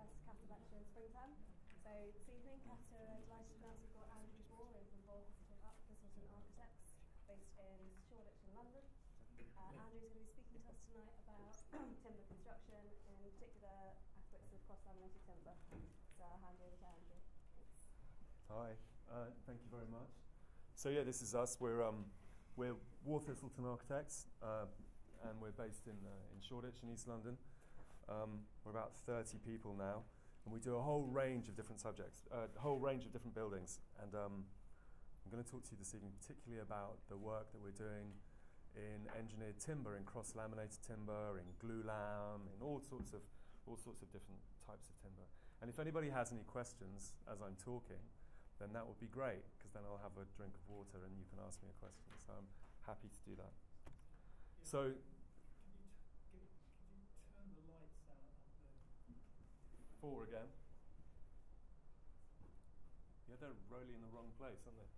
first KASA Lecture Springterm. So this evening, KASA are delighted to announce we've got Andrew from Waugh Thistleton Architects, based in Shoreditch in London. Andrew's going to be speaking to us tonight about timber construction, in particular aspects of cross-laminated timber. So I'll hand over to Andrew. Thanks. Hi, thank you very much. So yeah, this is us. We're Waugh Thistleton Architects, and we're based in Shoreditch in East London. We're about 30 people now, and we do a whole range of different subjects, a whole range of different buildings. And I'm going to talk to you this evening particularly about the work that we're doing in engineered timber, in cross-laminated timber, in glue-lam, in all sorts of different types of timber. And if anybody has any questions as I'm talking, then that would be great, because then I'll have a drink of water and you can ask me a question. So I'm happy to do that. Yeah. So, Can you turn the lights down up there? 4 again. Yeah, they're rolling in the wrong place, aren't they?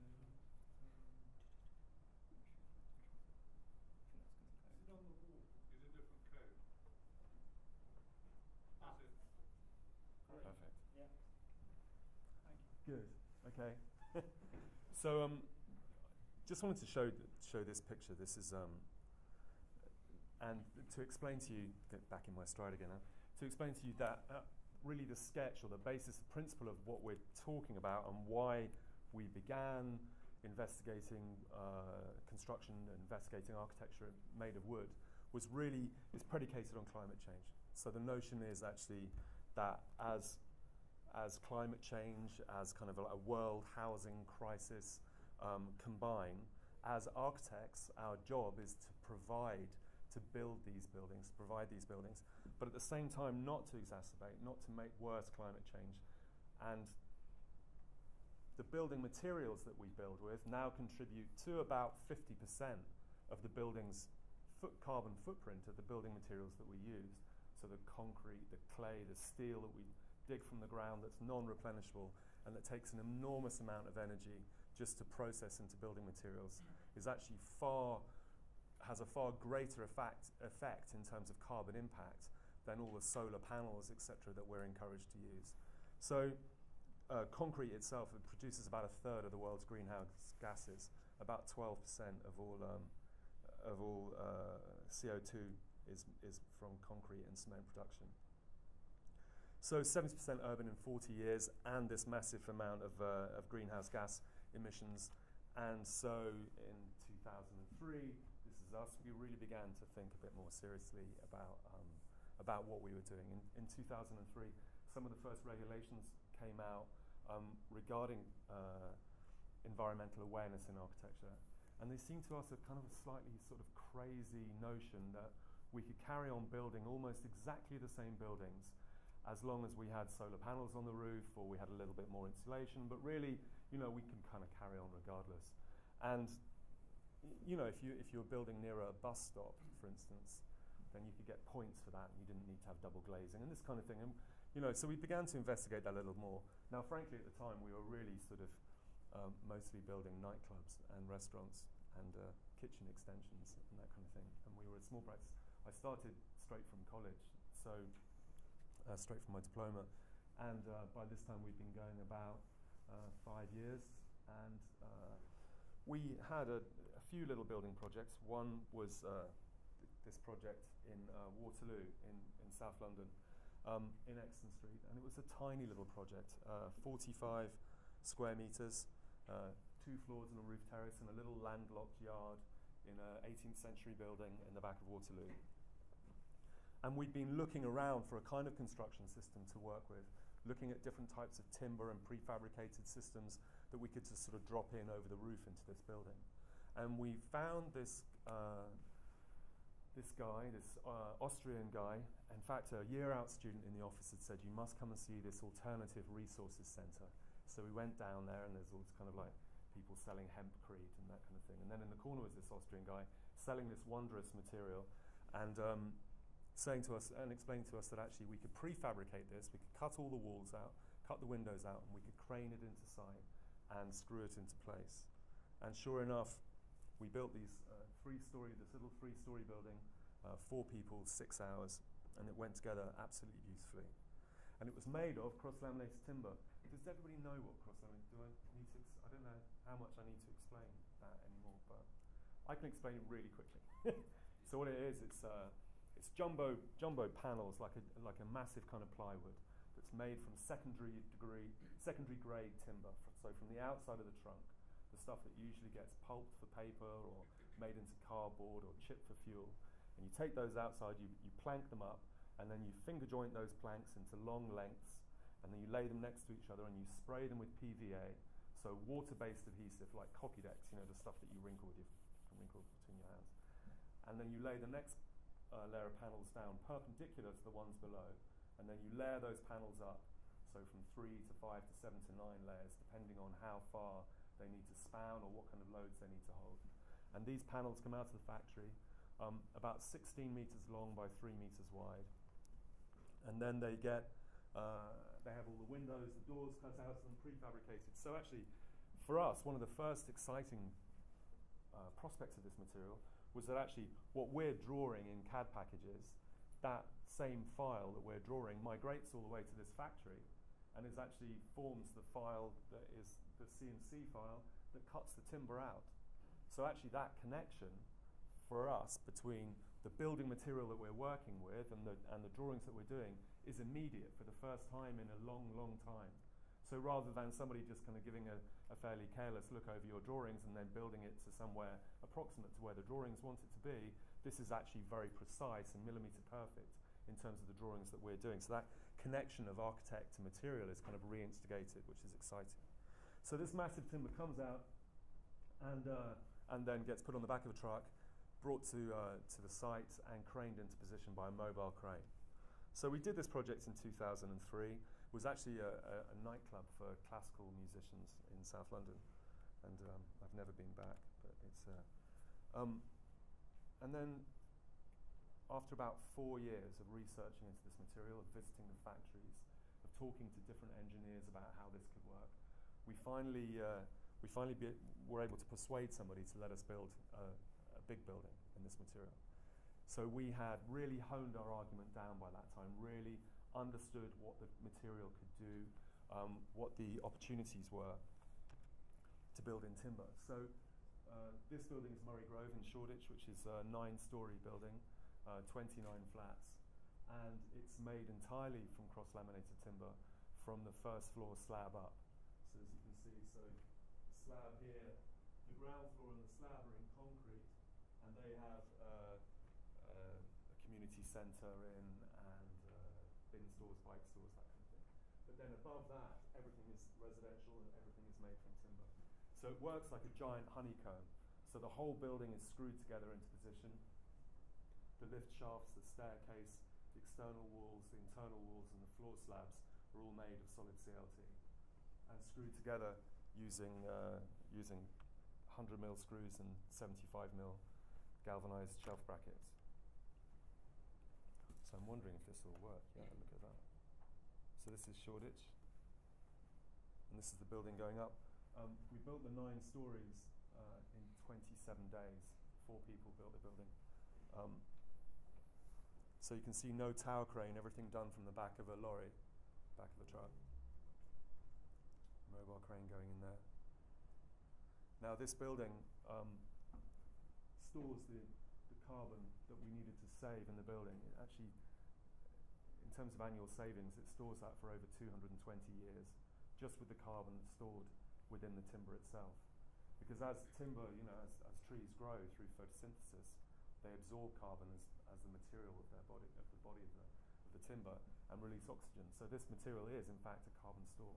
Is it on the wall? Is a different code. That's it. Great. Perfect. Yeah. Thank you. Good. Okay. So, just wanted to show this picture. This is and to explain to you, get back in my stride again now, to explain to you that really the sketch or the basis, the principle of what we're talking about and why we began investigating construction, investigating architecture made of wood, is predicated on climate change. So the notion is actually that as climate change, as kind of a world housing crisis combine, as architects, our job is to build these buildings, provide these buildings, but at the same time not to exacerbate, not to make worse climate change. And the building materials that we build with now contribute to about 50% of the building's carbon footprint of the building materials that we use. So the concrete, the clay, the steel that we dig from the ground that's non-replenishable and that takes an enormous amount of energy just to process into building materials is actually has a far greater effect in terms of carbon impact than all the solar panels, etc., that we're encouraged to use. So concrete itself, it produces about 1/3 of the world's greenhouse gases. About 12% of all CO2 is from concrete and cement production. So 70% urban in 40 years, and this massive amount of greenhouse gas emissions. And so in 2003, this is us, we really began to think a bit more seriously about what we were doing. In 2003, some of the first regulations came out regarding environmental awareness in architecture. And they seemed to us a kind of a slightly sort of crazy notion that we could carry on building almost exactly the same buildings as long as we had solar panels on the roof or we had a little bit more insulation, but really, we can kind of carry on regardless. And, if you were building near a bus stop, for instance, then you could get points for that and you didn't need to have double glazing and this kind of thing. And, so we began to investigate that a little more. Now, frankly, at the time, we were really sort of mostly building nightclubs and restaurants and kitchen extensions and that kind of thing. And we were at small practice. I started straight from college, so straight from my diploma. And by this time, we'd been going about 5 years. And we had a few little building projects. One was this project in Waterloo in South London, in Exton Street. And it was a tiny little project, 45 square meters, 2 floors and a roof terrace, and a little landlocked yard in an 18th century building in the back of Waterloo. And we'd been looking around for a kind of construction system to work with, looking at different types of timber and prefabricated systems that we could just sort of drop in over the roof into this building. And we found this Austrian guy. In fact, a year-out student in the office had said, you must come and see this alternative resources center. So we went down there, and there's all this kind of like people selling hempcrete and that kind of thing. And then in the corner was this Austrian guy selling this wondrous material and saying to us and explaining to us that actually we could prefabricate this, we could cut all the walls out, cut the windows out, and we could crane it into site and screw it into place. And sure enough, we built this little three-story building, 4 people, 6 hours, and it went together absolutely beautifully. And it was made of cross-laminated timber. Does everybody know what cross-laminated? Do I need to? I don't know how much I need to explain that anymore, but I can explain it really quickly. So what it is, it's jumbo panels, like a massive kind of plywood that's made from secondary grade timber. So from the outside of the trunk, the stuff that usually gets pulped for paper or made into cardboard or chipped for fuel. And you take those outside, you plank them up, and then you finger joint those planks into long lengths, and then you lay them next to each other and you spray them with PVA, so water-based adhesive like Copydex, the stuff that you wrinkle between your hands. And then you lay the next layer of panels down perpendicular to the ones below, and then you layer those panels up, so from 3 to 5 to 7 to 9 layers, depending on how far they need to span or what kind of loads they need to hold. And these panels come out of the factory about 16 meters long by 3 meters wide. And then they have all the windows, the doors cut out of them, prefabricated. So actually, for us, one of the first exciting prospects of this material was that actually what we're drawing in CAD packages, that same file that we're drawing migrates all the way to this factory and forms the file that is the CNC file that cuts the timber out. So actually that connection for us between the building material that we're working with and the drawings that we're doing is immediate for the first time in a long, long time. So rather than somebody just kind of giving a fairly careless look over your drawings and then building it to somewhere approximate to where the drawings want it to be, this is actually very precise and millimeter perfect in terms of the drawings that we're doing. So that connection of architect to material is kind of reinstigated, which is exciting. So this massive timber comes out and then gets put on the back of a truck, brought to the site and craned into position by a mobile crane. So we did this project in 2003. It was actually a nightclub for classical musicians in South London, and I've never been back, but it's and then after about 4 years of researching into this material, of visiting the factories, of talking to different engineers about how this could work, we finally were able to persuade somebody to let us build a big building in this material. So we had really honed our argument down by that time, really understood what the material could do, what the opportunities were to build in timber. So this building is Murray Grove in Shoreditch, which is a 9-story building, 29 flats, and it's made entirely from cross-laminated timber from the first floor slab up. So as you can see, so the slab here, the ground floor and the slab are in concrete, and they have a community centre in and bin stores, bike stores, that kind of thing. But then above that, everything is residential and everything is made from timber. So it works like a giant honeycomb. So the whole building is screwed together into position. The lift shafts, the staircase, the external walls, the internal walls, and the floor slabs are all made of solid CLT and screwed together using 100mm screws and 75mm galvanized shelf brackets. So I'm wondering if this will work. Yeah, look at that. So this is Shoreditch, and this is the building going up. We built the 9 stories in 27 days. 4 people built the building. So you can see no tower crane, everything done from the back of a lorry, back of a truck. Mobile crane going in there. Now this building stores the carbon that we needed to save in the building. It actually, in terms of annual savings, it stores that for over 220 years, just with the carbon that's stored within the timber itself. Because as timber, as trees grow through photosynthesis, they absorb carbon as the material of the body of the timber and release oxygen. So this material is, in fact, a carbon store.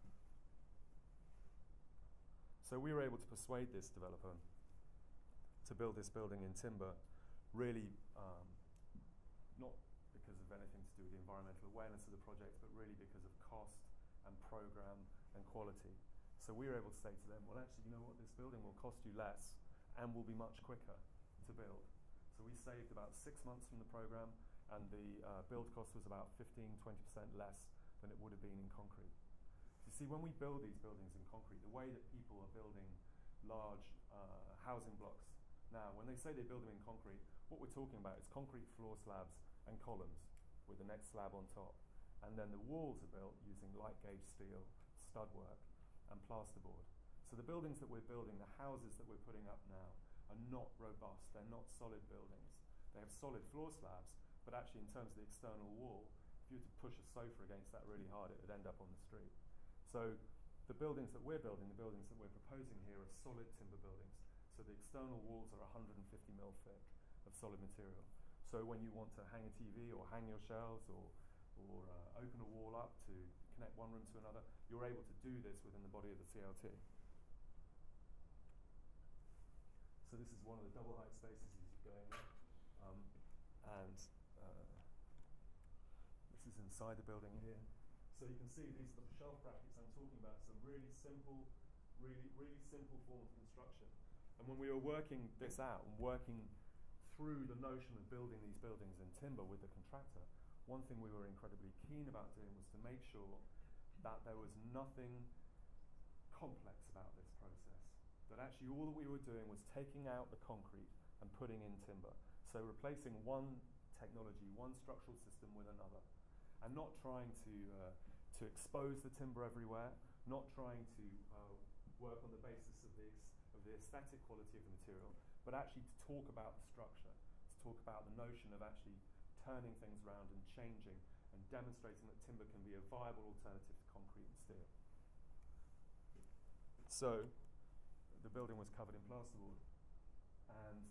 So we were able to persuade this developer to build this building in timber, really not because of anything to do with the environmental awareness of the project, but really because of cost and program and quality. So we were able to say to them, well, actually, you know what, this building will cost you less and will be much quicker to build. So we saved about 6 months from the program, and the build cost was about 15–20% less than it would have been in concrete. You see, when we build these buildings in concrete, the way that people are building large housing blocks now, when they say they build them in concrete, what we're talking about is concrete floor slabs and columns with the next slab on top. And then the walls are built using light gauge steel, stud work, and plasterboard. So the buildings that we're building, the houses that we're putting up now, are not robust. They're not solid buildings. They have solid floor slabs, but actually in terms of the external wall, if you were to push a sofa against that really hard, it would end up on the street. So the buildings that we're building, the buildings that we're proposing here, are solid timber buildings. So the external walls are 150 mil thick of solid material. So when you want to hang a TV or hang your shelves or open a wall up to connect one room to another, you're able to do this within the body of the CLT. So this is one of the double height spaces as you go in, and this is inside the building here. So you can see these are the shelf brackets I'm talking about. It's a really simple form of construction. And when we were working this out and working through the notion of building these buildings in timber with the contractor, one thing we were incredibly keen about doing was to make sure that there was nothing complex about this process. That actually all that we were doing was taking out the concrete and putting in timber. So replacing one technology, one structural system with another. And not trying to expose the timber everywhere, not trying to work on the basis of the aesthetic quality of the material, but actually to talk about the structure, to talk about the notion of actually turning things around and changing and demonstrating that timber can be a viable alternative to concrete and steel. So the building was covered in plasterboard and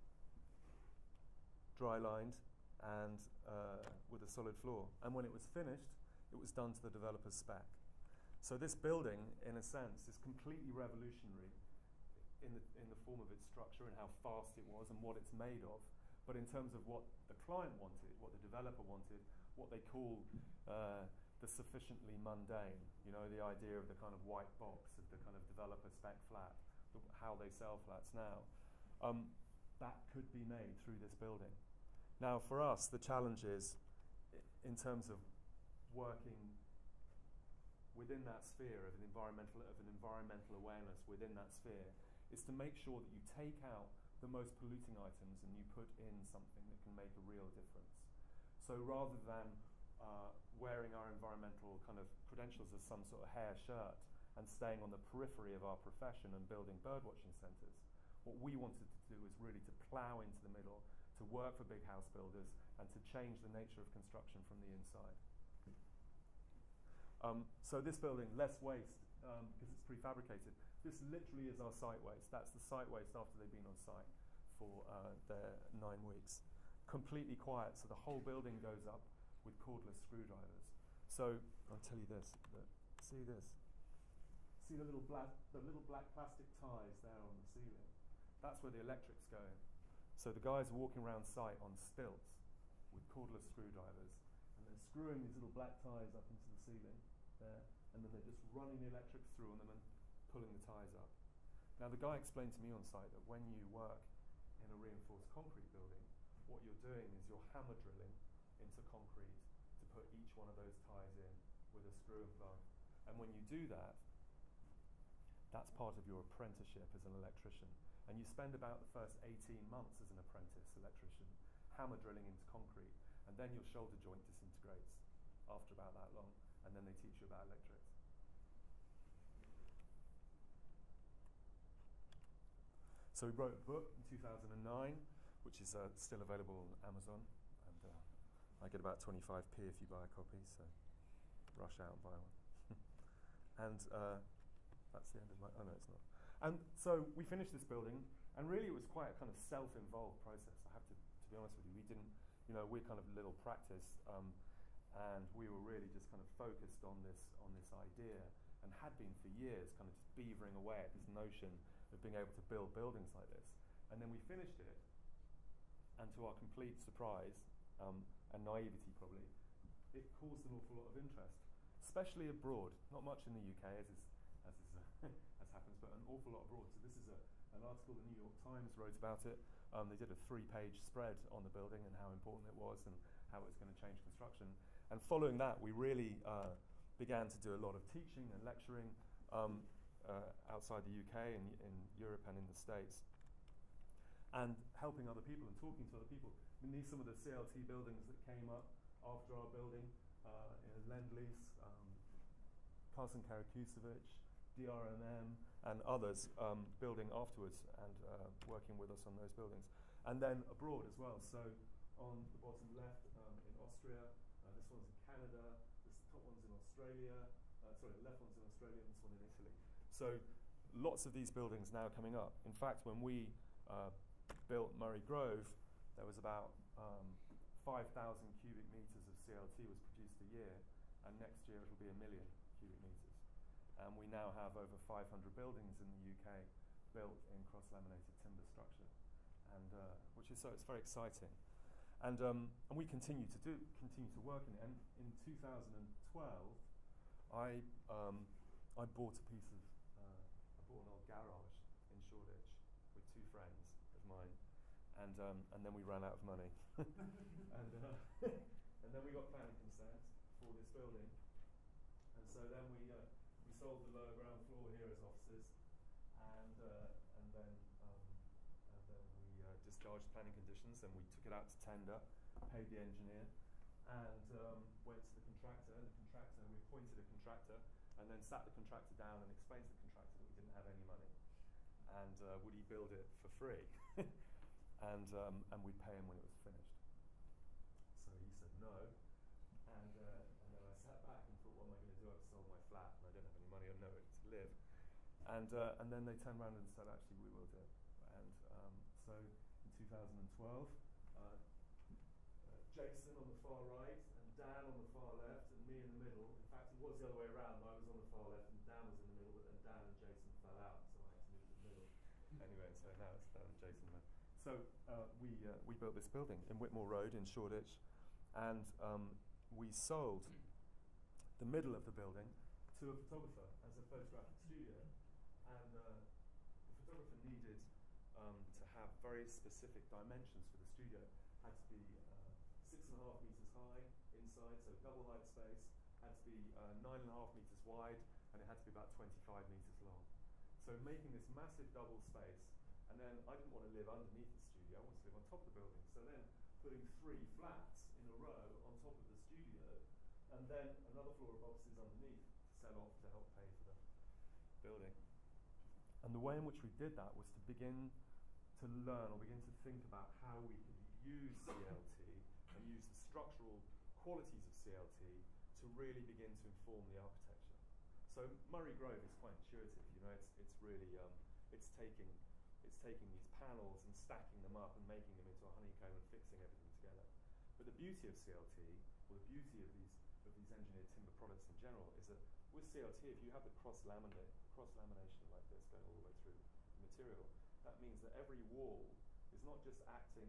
dry lined and with a solid floor. And when it was finished, it was done to the developer's spec. So this building, in a sense, is completely revolutionary in the form of its structure and how fast it was and what it's made of. But in terms of what the client wanted, what the developer wanted, what they call the sufficiently mundane, you know, the idea of the kind of white box, of the kind of developer spec flat, how they sell flats now, that could be made through this building. Now, for us, the challenge is, in terms of working within that sphere of an environmental awareness within that sphere, is to make sure that you take out the most polluting items and you put in something that can make a real difference. So rather than wearing our environmental kind of credentials as some sort of hair shirt and staying on the periphery of our profession and building birdwatching centres, what we wanted to do is really to plough into the middle, to work for big house builders and to change the nature of construction from the inside. So this building, less waste, because it's prefabricated. This literally is our site waste. That's the site waste after they've been on site for their 9 weeks. Completely quiet, so the whole building goes up with cordless screwdrivers. So I'll tell you this. See this? See the little black plastic ties there on the ceiling? That's where the electric's going. So the guys are walking around site on stilts with cordless screwdrivers, and they're screwing these little black ties up into the ceiling there, and then they're just running the electrics through on them and pulling the ties up. Now the guy explained to me on site that when you work in a reinforced concrete building, what you're doing is you're hammer drilling into concrete to put each one of those ties in with a screw and plug. And when you do that, that's part of your apprenticeship as an electrician. And you spend about the first 18 months as an apprentice electrician hammer drilling into concrete, and then your shoulder joint disintegrates after about that long, and then they teach you about electrics. So we wrote a book in 2009, which is still available on Amazon, and I get about 25p if you buy a copy, so rush out and buy one. And that's the end of my, oh no it's not. And so we finished this building, and really it was quite a kind of self-involved process. I have to be honest with you, we didn't, you know, we're kind of little practice, and we were really just kind of focused on this idea, and had been for years, kind of just beavering away at this notion of being able to build buildings like this. And then we finished it, and to our complete surprise, and naivety probably, it caused an awful lot of interest, especially abroad. Not much in the UK, as happens, but an awful lot abroad. So this is an article the New York Times wrote about it. They did a 3-page spread on the building and how important it was and how it was going to change construction. And following that, we really began to do a lot of teaching and lecturing outside the UK and in Europe and in the States, and helping other people and talking to other people. I mean, these are some of the CLT buildings that came up after our building. Lend-Lease, Carson Karakusevich, DRMM, and others building afterwards and working with us on those buildings. And then abroad as well. So on the bottom left in Austria, this one's in Canada, this top one's in Australia, sorry, the left one's in Australia, and this one in Italy. So lots of these buildings now coming up. In fact, when we built Murray Grove, there was about 5,000 cubic meters of CLT was produced a year, and next year it'll be 1 million cubic meters. And we now have over 500 buildings in the UK built in cross-laminated timber structure, and which is it's very exciting. And we continue to work in it. And in 2012, I bought a piece of I bought an old garage in Shoreditch with 2 friends of mine, and then we ran out of money, and then we got planning consent for this building, and so then we sold the lower ground floor here as offices, and then we discharged planning conditions, and we took it out to tender, paid the engineer, and went to the contractor. And we appointed a contractor, and then sat the contractor down and explained to the contractor that we didn't have any money, and would he build it for free, and we'd pay him when it was finished. So he said no, and then I sat back and thought, what am I going to do? I've sold my flat and I don't have any money or nowhere to live, and then they turned around and said, actually, we will do it. And so in 2012, Jason on the far right and Dan on the far left and me in the middle. In fact, it was the other way around. I was on the far left and Dan was in the middle, but then Dan and Jason fell out, so I had to move to the middle. Anyway, so now it's Dan and Jason there. So we built this building in Whitmore Road in Shoreditch, and we sold the middle of the building to a photographer as a photographic studio, and the photographer needed to have very specific dimensions for the studio. Had to be 6.5 meters high inside, so double height space, had to be 9.5 meters wide, and it had to be about 25 meters long. So making this massive double space, and then I didn't want to live underneath the studio, I wanted to live on top of the building. So then putting 3 flats in a row on top of the studio, and then another floor of offices underneath to sell off to help pay for the building. And the way in which we did that was to begin to learn or begin to think about how we could use CLT and use the structural qualities of CLT to really begin to inform the architecture. So Murray Grove is quite intuitive, you know. It's really it's taking these panels and stacking them up and making them into a honeycomb and fixing everything together. But the beauty of CLT, or the beauty of these engineered timber products in general, is that with CLT, if you have the cross-lamination like this going all the way through the material, that means that every wall is not just acting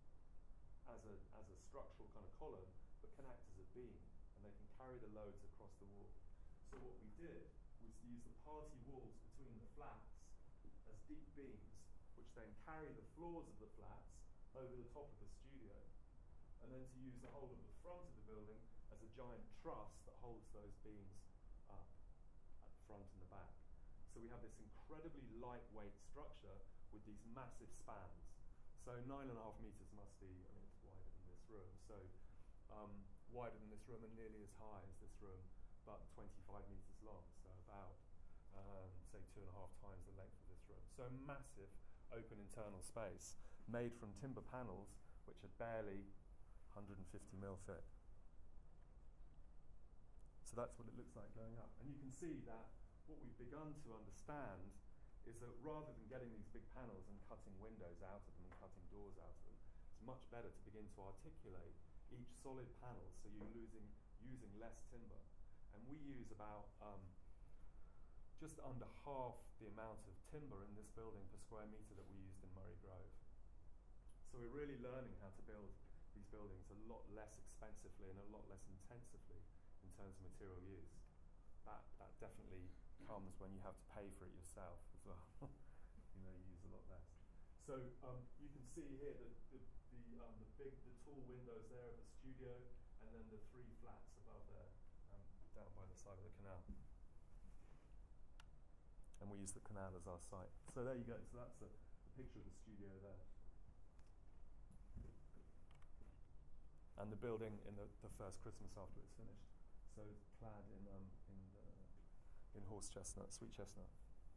as a structural kind of column, but can act as a beam, and they can carry the loads across the wall. So what we did was to use the party walls between the flats as deep beams, which then carry the floors of the flats over the top of the studio, and then to use the whole of the front of the building as a giant truss that holds those beams up at the front and the back. So we have this incredibly lightweight structure with these massive spans. So 9.5 meters must be, I mean, it's wider than this room, so wider than this room and nearly as high as this room, but 25 meters long, so about, say, 2.5 times the length of this room. So massive open internal space made from timber panels, which are barely 150 mil thick. So that's what it looks like going up. And you can see that what we've begun to understand is that rather than getting these big panels and cutting windows out of them and cutting doors out of them, it's much better to begin to articulate each solid panel so you're using less timber. And we use about just under half the amount of timber in this building per square meter that we used in Murray Grove. So we're really learning how to build these buildings a lot less expensively and a lot less intensively in terms of material use. That definitely comes when you have to pay for it yourself as well. You know, you use a lot less. So you can see here the tall windows there of the studio, and then the 3 flats above there, down by the side of the canal. And we use the canal as our site. So there you go. So that's the picture of the studio there. and the building in the first Christmas after it's finished. So it's clad in horse chestnut, sweet chestnut.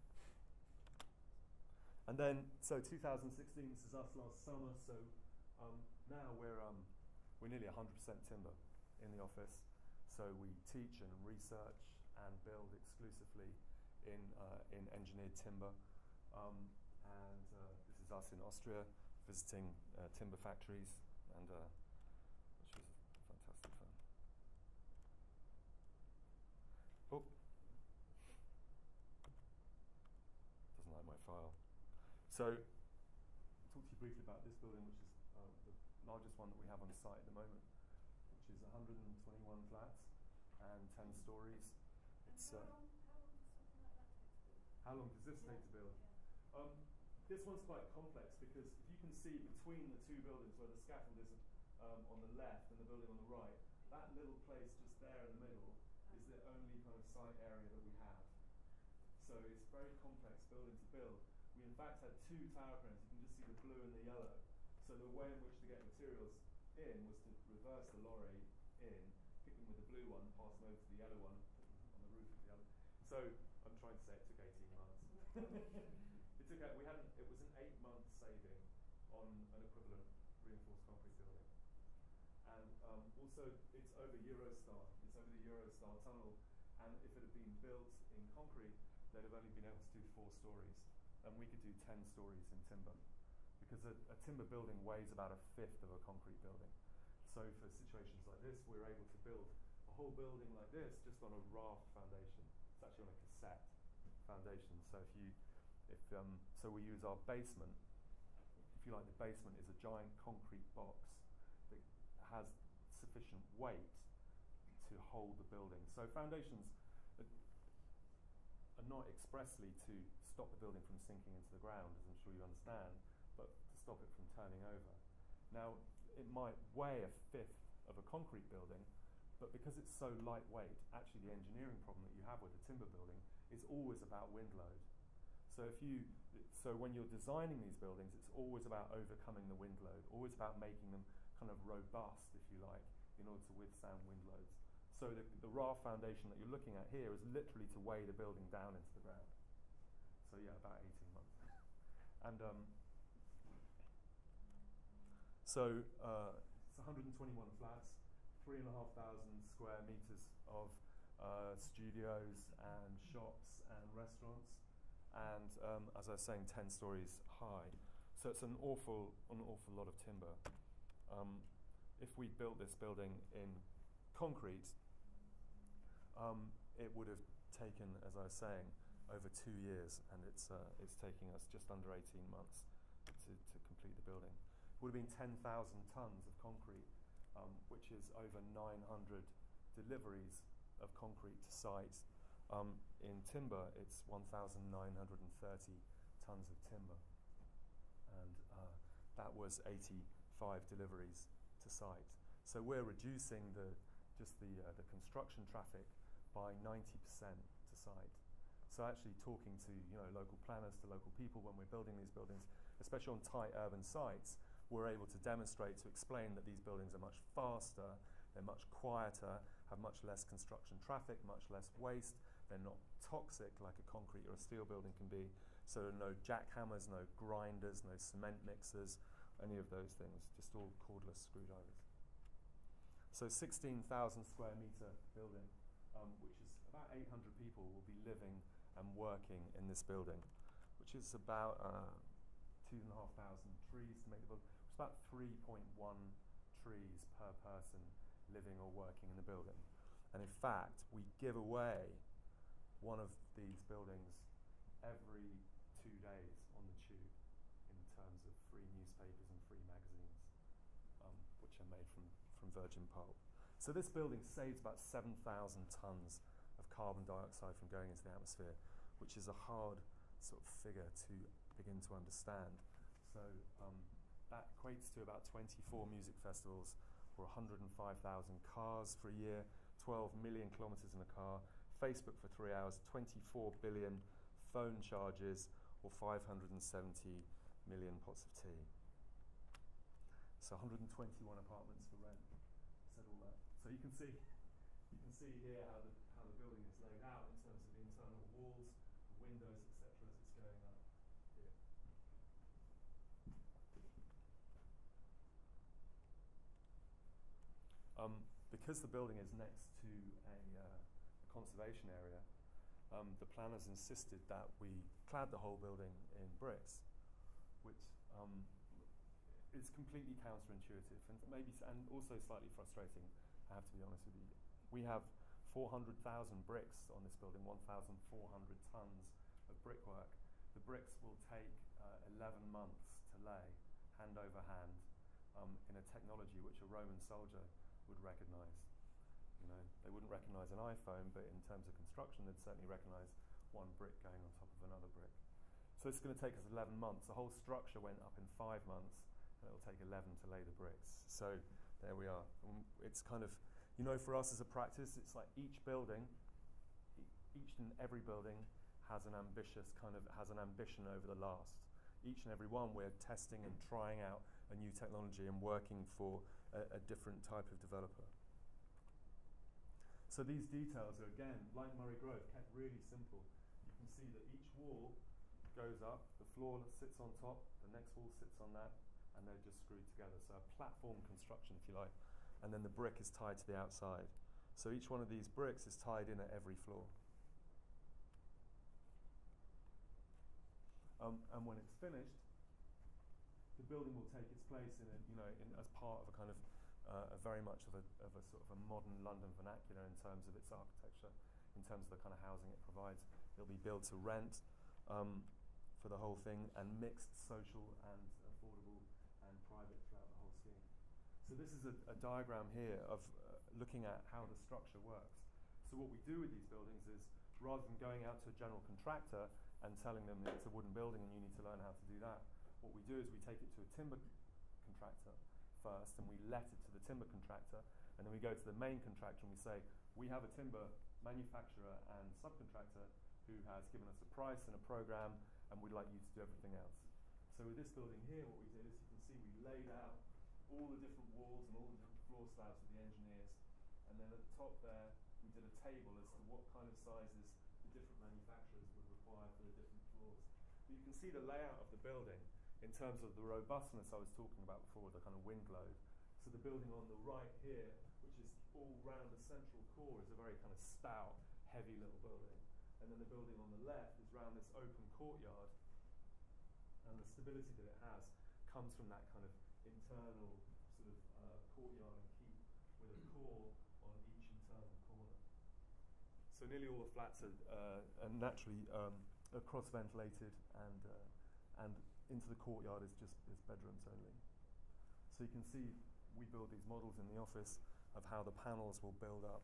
And then, so 2016, this is us last summer. So now we're nearly 100% timber in the office. So we teach and research and build exclusively in engineered timber. And this is us in Austria visiting timber factories, and which was fantastic fun. Oh, doesn't like my file. So, I'll talk to you briefly about this building, which is the largest one that we have on site at the moment, which is 121 flats and 10 stories. It's how long does this take to build? This one's quite complex because if you can see between the two buildings where the scaffold is on the left and the building on the right, that little place just there in the middle is the only kind of site area that we have. So it's a very complex building to build. We in fact had two tower cranes. You can just see the blue and the yellow. So the way in which to get materials in was to reverse the lorry in, pick them with the blue one, pass them over to the yellow one, put them on the roof of the other. So I'm trying to say it took 18 months. It was an 8-month saving on an equivalent reinforced concrete building. And also it's over Eurostar. It's over the Eurostar tunnel. And if it had been built in concrete, they'd have only been able to do 4 stories. And we could do 10 stories in timber. Because a timber building weighs about 1/5 of a concrete building. So for situations like this, we're able to build a whole building like this just on a raft foundation. It's actually on a cassette foundation. So so we use our basement. If you like, the basement is a giant concrete box that has sufficient weight to hold the building. So foundations are not expressly to stop the building from sinking into the ground, as I'm sure you understand, but to stop it from turning over. Now, it might weigh 1/5 of a concrete building, but because it's so lightweight, actually the engineering problem that you have with a timber building is always about wind load. So when you're designing these buildings, it's always about overcoming the wind load, always about making them kind of robust, if you like, in order to withstand wind loads. So the raft foundation that you're looking at here is literally to weigh the building down into the ground. So yeah, about 18 months. And so it's 121 flats, 3,500 square meters of studios and shops and restaurants. And as I was saying, 10 stories high. So it's an awful lot of timber. If we built this building in concrete, it would have taken, as I was saying, over 2 years, and it's taking us just under 18 months to complete the building. It would have been 10,000 tons of concrete, which is over 900 deliveries of concrete to site. In timber, it's 1,930 tons of timber, and that was 85 deliveries to site. So we're reducing the construction traffic by 90% to site. So actually talking to local planners, to local people when we're building these buildings, especially on tight urban sites, we're able to demonstrate, to explain that these buildings are much faster, they're much quieter, have much less construction traffic, much less waste. They're not toxic like a concrete or a steel building can be. So there are no jackhammers, no grinders, no cement mixers, any of those things, just all cordless screwdrivers. So 16,000 square meter building, which is about 800 people will be living and working in this building, which is about 2,500 trees to make the building. It's about 3.1 trees per person living or working in the building. And in fact, we give away one of these buildings every 2 days on the tube in terms of free newspapers and free magazines, which are made from virgin pulp. So this building saves about 7,000 tons of carbon dioxide from going into the atmosphere, which is a hard sort of figure to begin to understand. So that equates to about 24 music festivals or 105,000 cars for a year, 12 million kilometers in a car, Facebook for 3 hours, 24 billion phone charges, or 570 million pots of tea. So 121 apartments for rent. said all that. So you can see here how the building is laid out in terms of the internal walls, the windows, etc. as it's going up here. Because the building is next to a conservation area, the planners insisted that we clad the whole building in bricks, which is completely counterintuitive and also slightly frustrating, I have to be honest with you. We have 400,000 bricks on this building, 1,400 tons of brickwork. The bricks will take 11 months to lay, hand over hand, in a technology which a Roman soldier would recognise. You know, they wouldn't recognise an iPhone, but in terms of construction, they'd certainly recognise one brick going on top of another brick. So it's going to take us 11 months. The whole structure went up in 5 months, and it'll take 11 to lay the bricks. So there we are. It's kind of, you know, for us as a practice, it's like each building, each and every building has an ambition over the last. Each and every one we're testing and trying out a new technology and working for a different type of developer. So these details are, again, like Murray Grove, kept really simple. You can see that each wall goes up, the floor sits on top, the next wall sits on that, and they're just screwed together. So a platform construction, if you like, and then the brick is tied to the outside. So each one of these bricks is tied in at every floor. And when it's finished, the building will take its place as part of a kind of very much of a sort of a modern London vernacular in terms of its architecture, in terms of the kind of housing it provides. It'll be built to rent for the whole thing, and mixed social and affordable and private throughout the whole scheme. So this is a diagram here of looking at how the structure works. So what we do with these buildings is, rather than going out to a general contractor and telling them it's a wooden building and you need to learn how to do that, what we do is we take it to a timber contractor first, and we let it to the timber contractor, and then we go to the main contractor and we say, we have a timber manufacturer and subcontractor who has given us a price and a program, and we'd like you to do everything else. So with this building here, what we did is, you can see we laid out all the different walls and all the different floor slabs with the engineers, and then at the top there we did a table as to what kind of sizes the different manufacturers would require for the different floors. But you can see the layout of the building in terms of the robustness I was talking about before, the kind of wind load. So the building on the right here, which is all round the central core, is a very kind of stout, heavy little building. And then the building on the left is round this open courtyard, and the stability that it has comes from that kind of internal sort of courtyard and keep, with a core on each internal corner. So nearly all the flats are naturally cross-ventilated, and into the courtyard is bedrooms only. So you can see we build these models in the office of how the panels will build up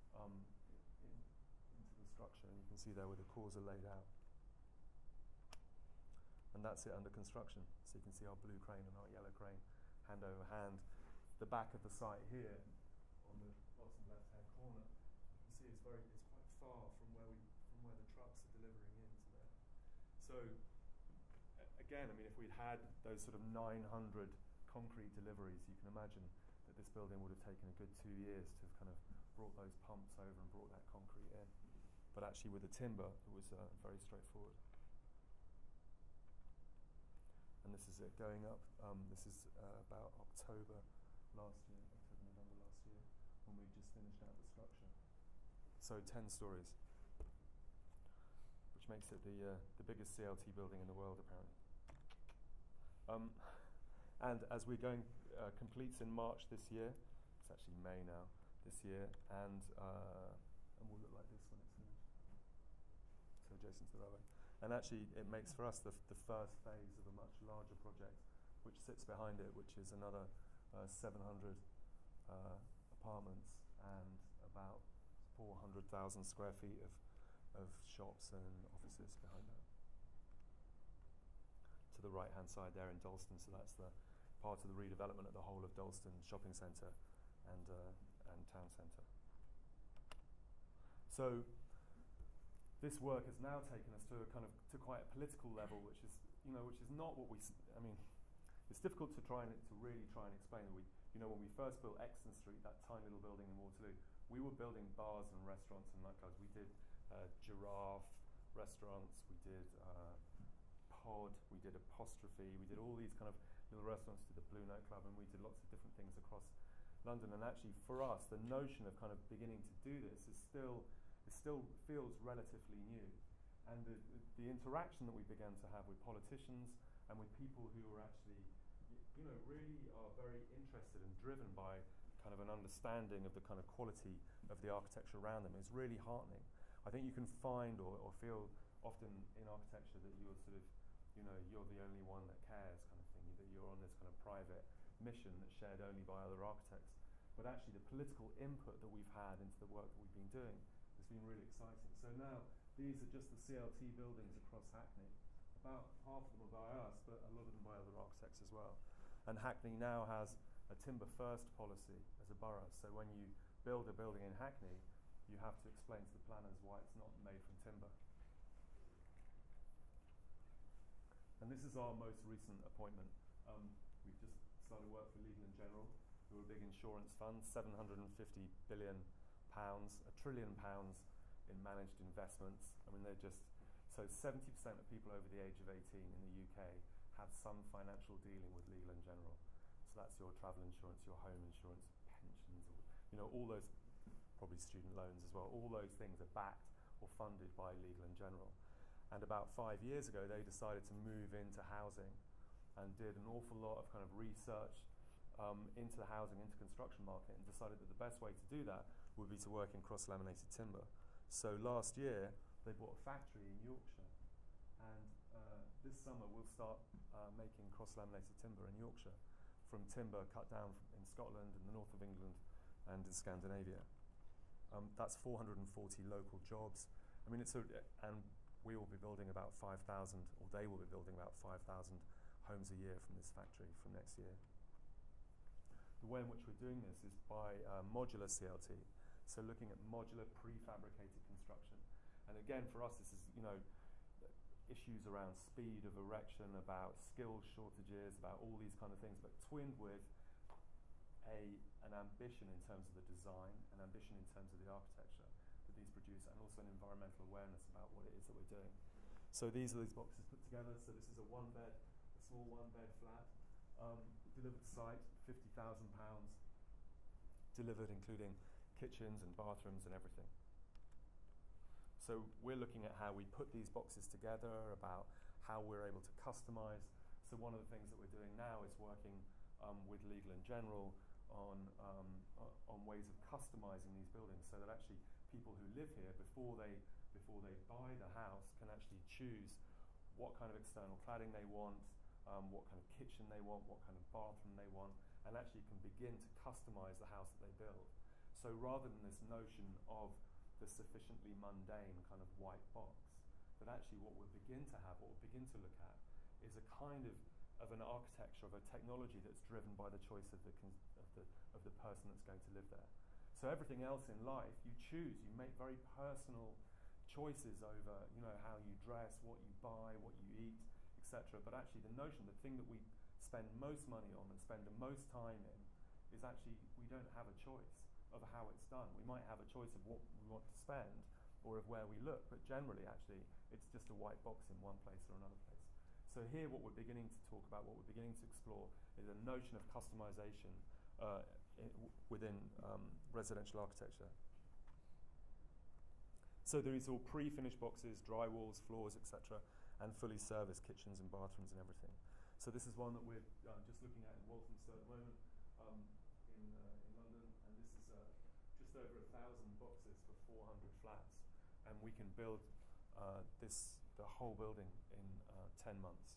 into the structure, and you can see there where the cores are laid out. And that's it under construction. So you can see our blue crane and our yellow crane hand over hand. The back of the site here, on the bottom left-hand corner, you can see it's quite far from where the trucks are delivering into there. So again, I mean, if we'd had those sort of 900 concrete deliveries, you can imagine that this building would have taken a good 2 years to have kind of brought those pumps over and brought that concrete in. But actually with the timber, it was very straightforward. And this is it going up. This is about October last year, November last year, when we just finished out the structure. So 10 stories, which makes it the biggest CLT building in the world, apparently. And as we're going, completes in March this year. It's actually May now, this year, and will look like this when it's finished. So adjacent to the railway. And actually, it makes for us the first phase of a much larger project, which sits behind it, which is another 700 apartments and about 400,000 square feet of shops and offices behind that. To the right-hand side there in Dalston, so that's the part of the redevelopment of the whole of Dalston shopping centre and town centre. So this work has now taken us to quite a political level, which is not what we. I mean, it's difficult to really try and explain. you know, when we first built Exton Street, that tiny little building in Waterloo, we were building bars and restaurants and nightclubs. We did Giraffe restaurants, we did Pod, we did Apostrophe, we did all these kind of little restaurants, did the Blue nightclub, and we did lots of different things across London. And actually, for us, the notion of kind of beginning to do this is still feels relatively new. And the interaction that we began to have with politicians and with people who are actually, you know, really are very interested and driven by kind of an understanding of the kind of quality of the architecture around them is really heartening. I think you can find or feel often in architecture that you're sort of, you know, you're the only one that cares kind of thing, that you're on this kind of private mission that's shared only by other architects. But actually the political input that we've had into the work that we've been doing has been really exciting. So now these are just the CLT buildings across Hackney. About half of them are by us, but a lot of them by other architects as well. And Hackney now has a timber first policy as a borough. So when you build a building in Hackney, you have to explain to the planners why it's not made from timber. And this is our most recent appointment. We've just started work for Legal & General, who are a big insurance fund, £750 billion, £1 trillion in managed investments. I mean, they're just, so 70% of people over the age of 18 in the UK have some financial dealing with Legal & General. So that's your travel insurance, your home insurance, pensions, you know, all those, probably student loans as well, all those things are backed or funded by Legal & General. And about 5 years ago, they decided to move into housing and did an awful lot of kind of research into the housing, into construction market, and decided that the best way to do that would be to work in cross-laminated timber. So last year, they bought a factory in Yorkshire, and this summer we'll start making cross-laminated timber in Yorkshire from timber cut down in Scotland and the north of England and in Scandinavia. That's 440 local jobs. I mean, and we will be building about 5,000, or they will be building about 5,000 homes a year from this factory from next year. The way in which we're doing this is by modular CLT, so looking at modular prefabricated construction. And again, for us, this is, you know, issues around speed of erection, about skill shortages, about all these kind of things, but twinned with an ambition in terms of the design, an ambition in terms of the architecture that these produce, and also an environmental awareness about what it is that we're doing. So these are these boxes put together. So this is a small one-bed flat, delivered to site, £50,000, delivered including kitchens and bathrooms and everything. So we're looking at how we put these boxes together, about how we're able to customize. So one of the things that we're doing now is working with Legal & General on ways of customizing these buildings, so that actually people who live here, before they buy the house, can actually choose what kind of external cladding they want, what kind of kitchen they want, what kind of bathroom they want, and actually can begin to customize the house that they build. So rather than this notion of the sufficiently mundane kind of white box, that actually what we'll begin to have, what we'll begin to look at, is a kind of an architecture, of a technology that's driven by the choice of the person that's going to live there. So everything else in life, you choose, you make very personal choices over, you know, how you dress, what you buy, what you eat, etc. But actually the notion, the thing that we spend most money on and spend the most time in, is actually we don't have a choice of how it's done. We might have a choice of what we want to spend or of where we look, but generally actually it's just a white box in one place or another place. So here what we're beginning to talk about, what we're beginning to explore, is a notion of customization within residential architecture. So there is all pre-finished boxes, dry walls, floors, etc., and fully serviced kitchens and bathrooms and everything. So this is one that we're just looking at in Walthamstow at the moment in London, and this is just over 1,000 boxes for 400 flats, and we can build the whole building in 10 months.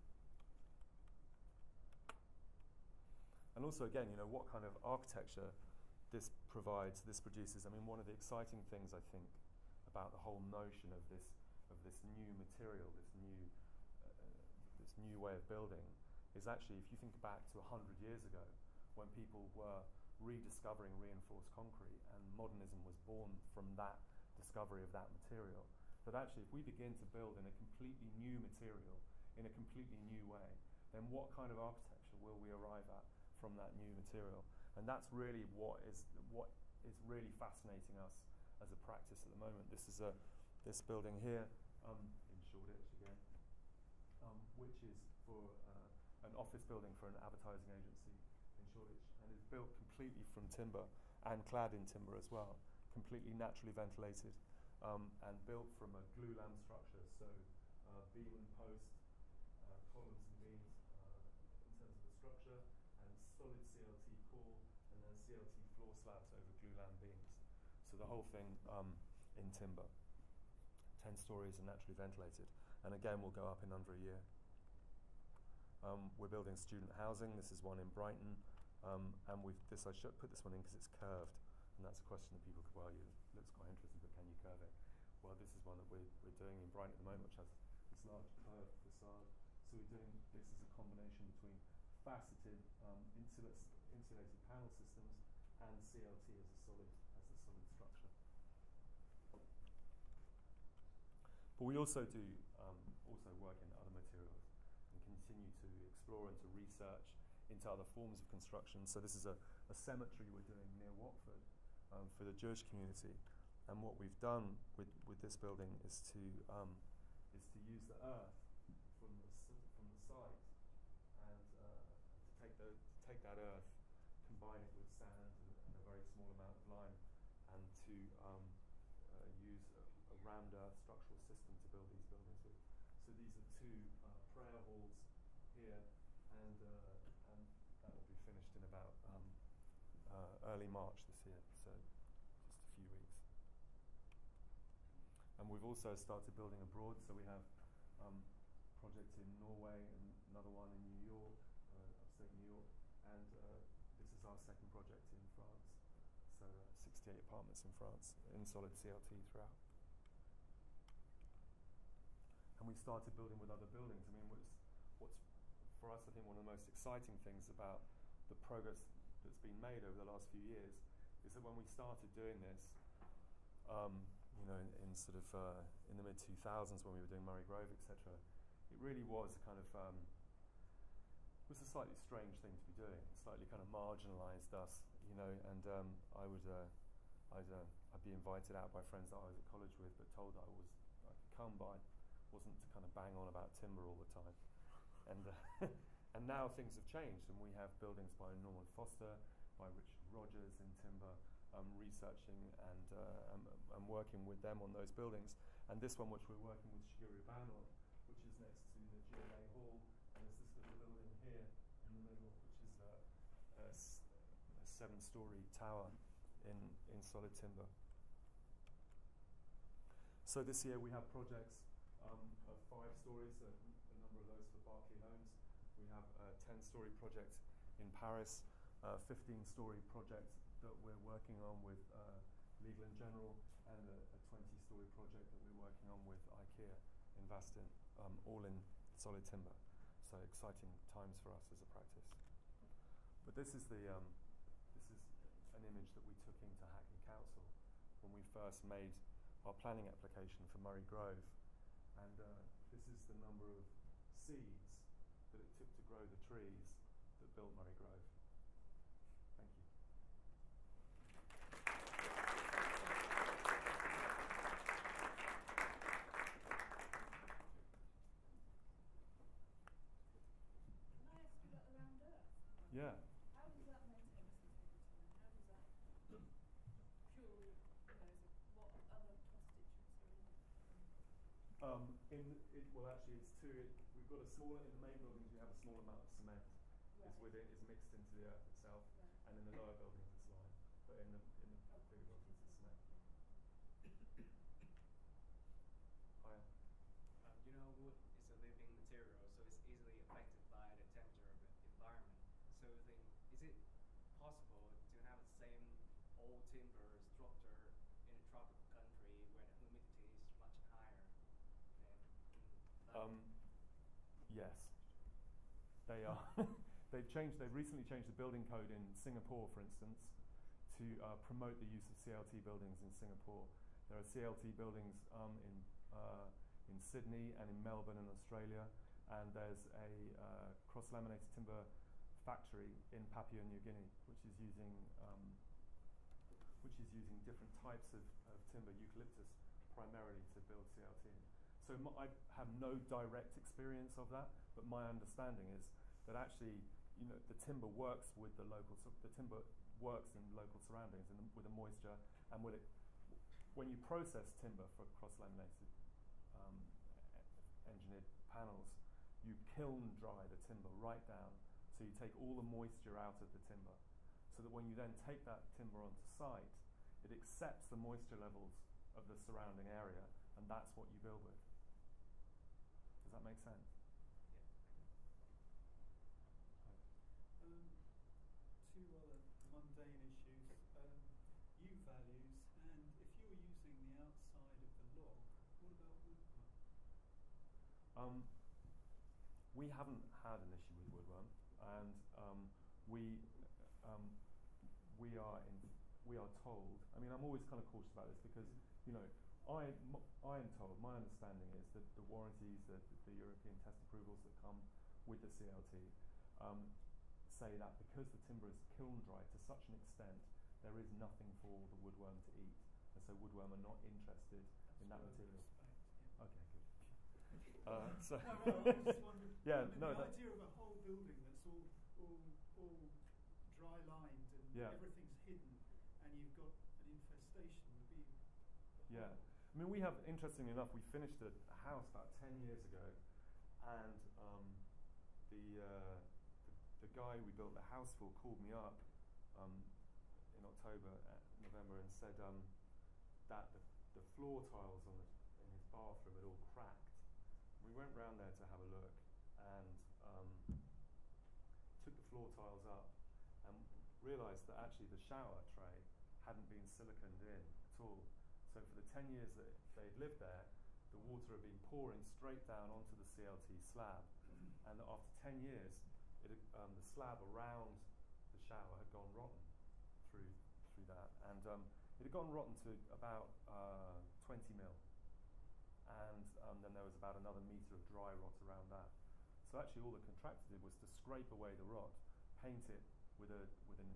And also, again, you know, what kind of architecture this provides, this produces. I mean, one of the exciting things, I think, about the whole notion of this new material, this new way of building, is actually, if you think back to 100 years ago, when people were rediscovering reinforced concrete, and modernism was born from that discovery of that material, that actually if we begin to build in a completely new material, in a completely new way, then what kind of architecture will we arrive at from that new material. And that's really what is really fascinating us as a practice at the moment. This is this building here in Shoreditch again, which is for an office building for an advertising agency in Shoreditch, and is built completely from timber and clad in timber as well, completely naturally ventilated, and built from a glulam structure, so beam and post, columns and beams in terms of the structure, and solid CLT core, and then CLT floor slabs over glulam beams. So the whole thing in timber, 10 stories and naturally ventilated, and again will go up in under a year. We're building student housing. This is one in Brighton, and I should put this one in because it's curved, and that's a question that people could, well, it looks quite interesting, but can you curve it? Well, this is one that we're doing in Brighton at the moment, which has this large curved facade. So we're doing this as a combination between faceted insulated panel systems and CLT as a solid structure. But we also do work in other materials and continue to explore and to research into other forms of construction. So this is a cemetery we're doing near Watford for the Jewish community, and what we've done with this building is to use the earth from the site and to take that earth, combine it with sand and a very small amount of lime, and to use a rammed earth structural system to build these buildings with. So these are two prayer halls here, and that will be finished in about early March this year, so just a few weeks. And we've also started building abroad, so we have projects in Norway and another one in New York, upstate New York, and this is our second project in France, so 68 apartments in France, in solid CLT throughout. And we started building with other buildings. I mean, what's for us, I think, one of the most exciting things about the progress that's been made over the last few years is that when we started doing this, in sort of in the mid-2000s when we were doing Murray Grove, etc., it really was a kind of was a slightly strange thing to be doing. It slightly kind of marginalised us, and I'd be invited out by friends that I was at college with, but told that I could come by, wasn't to kind of bang on about timber all the time, and now things have changed, and we have buildings by Norman Foster, by Richard Rogers in timber, researching and working with them on those buildings. And this one, which we're working with Shigeru Ban on, which is next to the GMA Hall, and there's this little building here in the middle, which is a 7-story tower in solid timber. So this year we have projects of 5 stories, a number of those for Berkeley Homes. We have a 10-story project in Paris, a 15-story project that we're working on with Legal & General, and a 20-story project that we're working on with IKEA in Vastin, all in solid timber. So exciting times for us as a practice. But this is an image that we took into Hackney Council when we first made our planning application for Murray Grove, and this is the number of seeds that it took to grow the trees that built Murray Grove. Thank you. Can I ask you about the round earth? Yeah. How does that maintain its integrity, and how does that purely, what other constituents are in it? Well, actually, it's two. We've got a smaller, in the main buildings, we have a small amount of cement. Right. Is mixed into the earth itself, Right. and in the lower buildings it's lime. But in the bigger buildings it's cement. Hiya. Wood is a living material, so it's easily affected by the temperature of the environment. So is it possible to have the same old timber structure in a tropical country where the humidity is much higher than Yes, they are. They've recently changed the building code in Singapore, for instance, to promote the use of CLT buildings in Singapore. There are CLT buildings in Sydney and in Melbourne in Australia, and there's a cross-laminated timber factory in Papua New Guinea, which is using different types of timber, eucalyptus, primarily to build CLT. So I have no direct experience of that, but my understanding is that actually, the timber works with the timber works in local surroundings and with the moisture, and when you process timber for cross-laminated engineered panels, you kiln dry the timber right down, so you take all the moisture out of the timber, so that when you then take that timber onto site, it accepts the moisture levels of the surrounding area, and that's what you build with. Does that make sense? Two other mundane issues, U values, and if you're using the outside of the log, what about woodworm? We haven't had an issue with woodworm, and we are told. I mean, I'm always kind of cautious about this because I am told. My understanding is that the warranties, the European test approvals that come with the CLT say that because the timber is kiln dry to such an extent, there is nothing for the woodworm to eat, and so woodworm are not interested in that material. Okay, good. So no, well, I just wondered. Yeah, the idea of a whole building that's all dry lined and everything's hidden, and you've got an infestation would be. Yeah, I mean, we have, interestingly enough, we finished a house about 10 years ago, and the guy we built the house for called me up in November, and said that the floor tiles in his bathroom had all cracked. We went round there to have a look, and took the floor tiles up, and realised that actually the shower tray hadn't been siliconed in at all. So for the 10 years that they'd lived there, the water had been pouring straight down onto the CLT slab, and after 10 years, the slab around the shower had gone rotten through that, and it had gone rotten to about 20 mil, and then there was about another metre of dry rot around that. So actually, all the contractor did was to scrape away the rot, paint it with a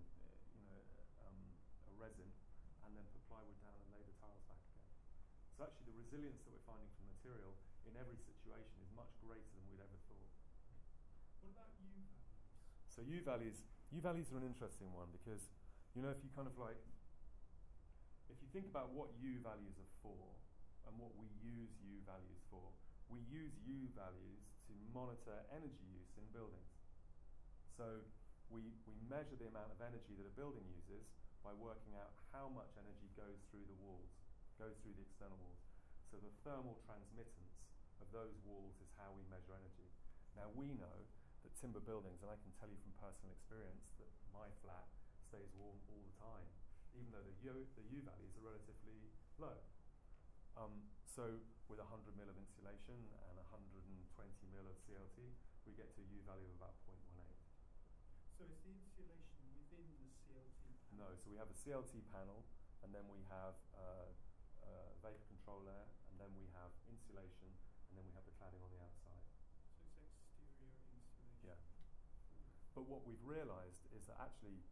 resin, and then put plywood down and lay the tiles back again. So actually, the resilience that we're finding from material in every situation is much greater than we'd ever thought. What about U values? So U values are an interesting one, because if you kind of if you think about what U values are for and what we use U values for, we use U values to monitor energy use in buildings. So we measure the amount of energy that a building uses by working out how much energy goes through the walls, goes through the external walls. So the thermal transmittance of those walls is how we measure energy. Now we know that timber buildings, and I can tell you from personal experience that my flat stays warm all the time, even though the U values are relatively low. So with 100 mil of insulation and 120 mil of CLT, we get to a U value of about 0.18. So is the insulation within the CLT panel? No, so we have a CLT panel, and then we have vapor control layer, and then we have insulation, and then we have the cladding on the outside. So it's exterior insulation. Yeah. But what we've realised is that actually,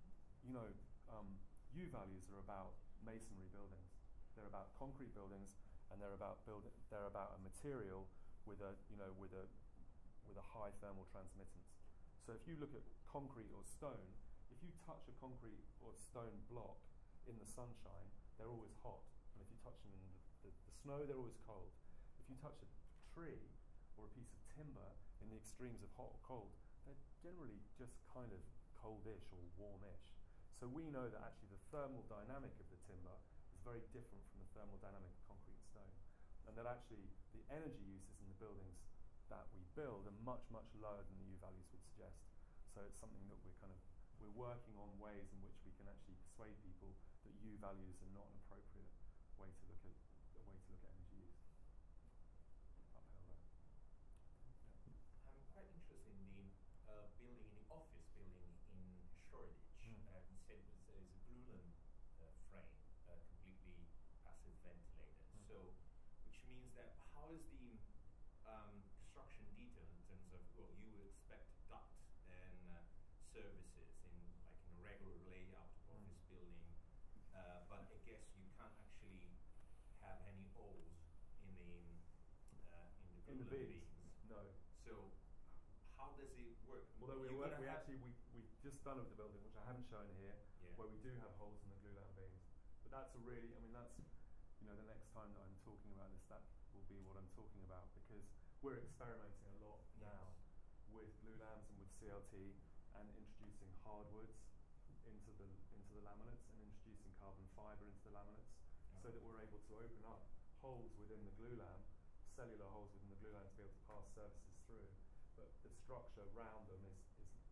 U values are about masonry buildings. They're about concrete buildings, and they're about a material with a high thermal transmittance. So if you look at concrete or stone, if you touch a concrete or stone block in the sunshine, they're always hot. And if you touch them in the snow, they're always cold. If you touch a tree or a piece of timber in the extremes of hot or cold, they're generally just kind of coldish or warmish. So we know that actually the thermal dynamic of the timber is very different from the thermal dynamic of concrete and stone, and that actually the energy uses in the buildings that we build are much, much lower than the U values would suggest. So it's something that we're working on ways in which we can actually persuade people that U values are not an appropriate way to look at energy use. Uphill there. Yeah. I'm quite interested in the building, in the office building in Shoreditch. You said there is a glulam frame, completely passive ventilated. So, which means that how is the construction detail in terms of, well, you would expect duct and services in like in a regular layout of office building, but I guess you can't actually have any holes in the beams. No. So how does it work? Although we've just done with the building, which I haven't shown here, Yeah. where we do have holes in the glue lamp beams. But that's a really, I mean, that's, you know, the next time that I'm talking about this, that will be what I'm talking about, because we're experimenting a lot now with glue lamps and with CLT and introducing hardwoods into the laminates and introducing carbon fibre into the laminates, so that we're able to open up holes within the glue lamp, cellular holes within the glue lamp, to be able to pass surfaces through. But the structure around them is